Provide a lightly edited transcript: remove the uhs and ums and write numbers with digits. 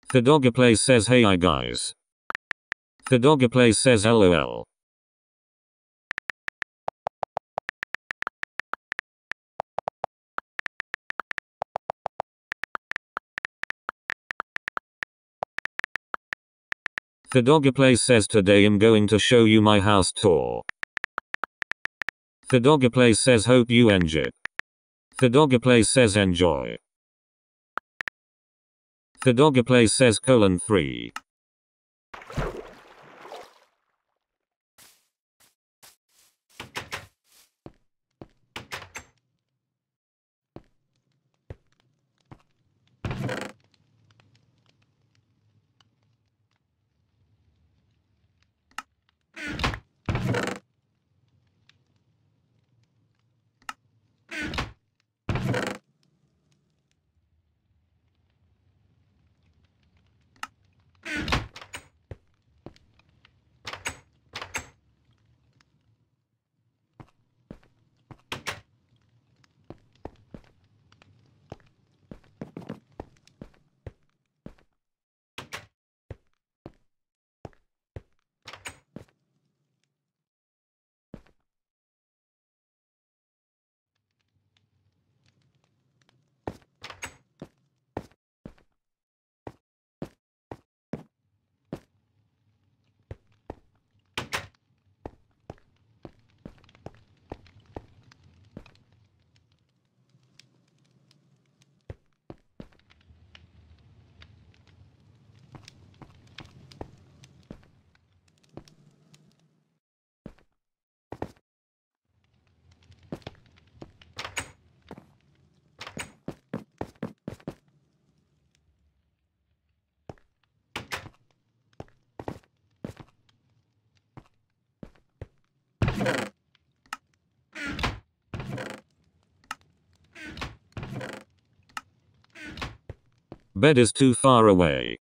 The Dogger Plays says hey hi guys. The Dogger Plays says LOL. The Dogger Plays says today I'm going to show you my house tour. The Dogger Plays says hope you enjoy. The Dogger Plays says enjoy. The Dogger Plays says :3. Bed is too far away.